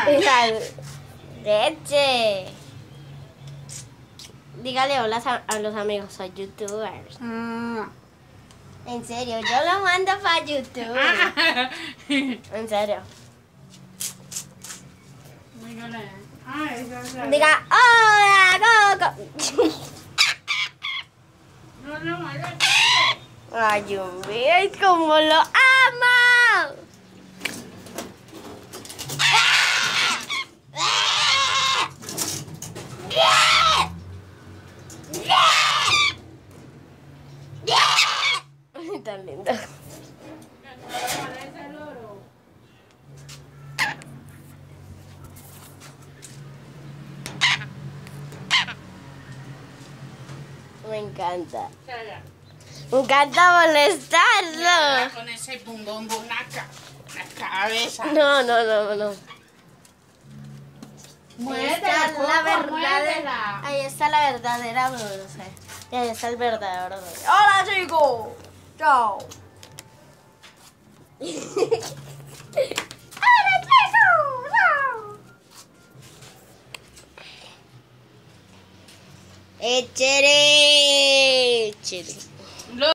La leche. Dígale hola a los amigos, soy youtubers. En serio, yo lo mando para YouTube. En serio. Diga hola, Coco. Ay, Dios mío, es como lo amo. Tan lindo. Me encanta. Me encanta molestarlo. Con ese bum bum bum la cabeza. No. Muérdela, Ahí está la verdadera dulce. Y ahí está el verdadero dulce. ¡Hola, chicos! ¡Chao! ¡Hola, chicos! ¡Chao! Échale.